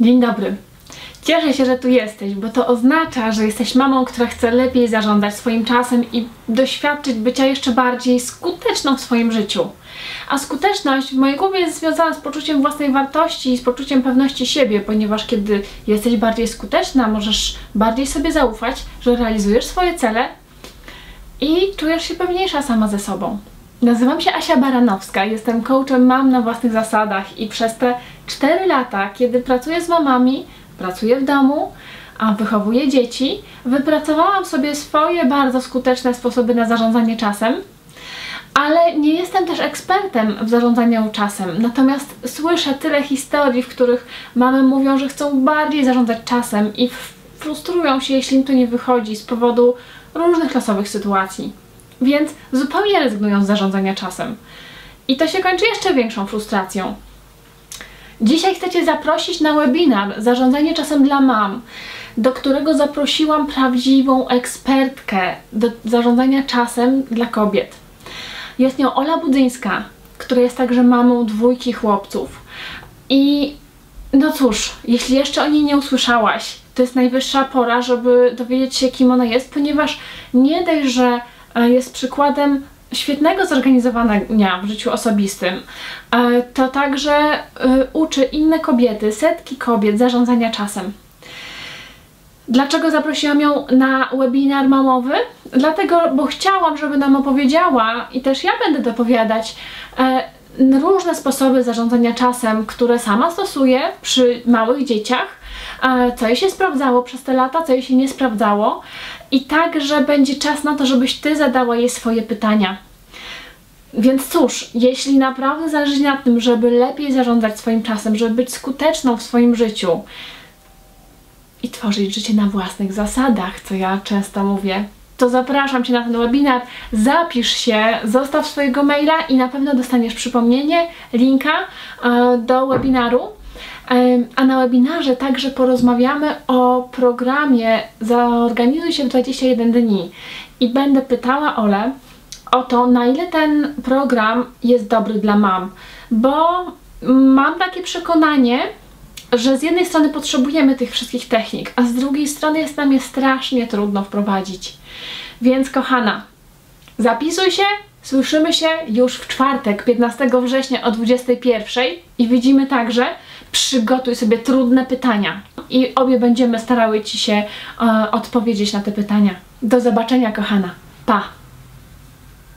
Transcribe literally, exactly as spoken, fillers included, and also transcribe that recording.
Dzień dobry. Cieszę się, że tu jesteś, bo to oznacza, że jesteś mamą, która chce lepiej zarządzać swoim czasem i doświadczyć bycia jeszcze bardziej skuteczną w swoim życiu. A skuteczność w mojej głowie jest związana z poczuciem własnej wartości i z poczuciem pewności siebie, ponieważ kiedy jesteś bardziej skuteczna, możesz bardziej sobie zaufać, że realizujesz swoje cele i czujesz się pewniejsza sama ze sobą. Nazywam się Asia Baranowska, jestem coachem mam na własnych zasadach i przez te cztery lata, kiedy pracuję z mamami, pracuję w domu, a wychowuję dzieci, wypracowałam sobie swoje bardzo skuteczne sposoby na zarządzanie czasem, ale nie jestem też ekspertem w zarządzaniu czasem. Natomiast słyszę tyle historii, w których mamy mówią, że chcą bardziej zarządzać czasem i frustrują się, jeśli im to nie wychodzi z powodu różnych losowych sytuacji. Więc zupełnie rezygnują z zarządzania czasem. I to się kończy jeszcze większą frustracją. Dzisiaj chcę Cię zaprosić na webinar Zarządzanie czasem dla mam, do którego zaprosiłam prawdziwą ekspertkę do zarządzania czasem dla kobiet. Jest nią Ola Budzyńska, która jest także mamą dwójki chłopców. I no cóż, jeśli jeszcze o niej nie usłyszałaś, to jest najwyższa pora, żeby dowiedzieć się, kim ona jest, ponieważ nie dość, że jest przykładem świetnego zorganizowania w życiu osobistym, to także uczy inne kobiety, setki kobiet zarządzania czasem. Dlaczego zaprosiłam ją na webinar mamowy? Dlatego, bo chciałam, żeby nam opowiedziała i też ja będę dopowiadać różne sposoby zarządzania czasem, które sama stosuję przy małych dzieciach, co jej się sprawdzało przez te lata, co jej się nie sprawdzało i także będzie czas na to, żebyś Ty zadała jej swoje pytania. Więc cóż, jeśli naprawdę zależy na tym, żeby lepiej zarządzać swoim czasem, żeby być skuteczną w swoim życiu i tworzyć życie na własnych zasadach, co ja często mówię, to zapraszam Cię na ten webinar, zapisz się, zostaw swojego maila i na pewno dostaniesz przypomnienie, linka do webinaru. A na webinarze także porozmawiamy o programie Zaorganizuj się w dwadzieścia jeden dni i będę pytała Olę o to, na ile ten program jest dobry dla mam, bo mam takie przekonanie, że z jednej strony potrzebujemy tych wszystkich technik, a z drugiej strony jest nam je strasznie trudno wprowadzić. Więc kochana, zapisuj się, słyszymy się już w czwartek, piętnastego września o dwudziestej pierwszej i widzimy także, przygotuj sobie trudne pytania i obie będziemy starały Ci się e, odpowiedzieć na te pytania. Do zobaczenia, kochana. Pa!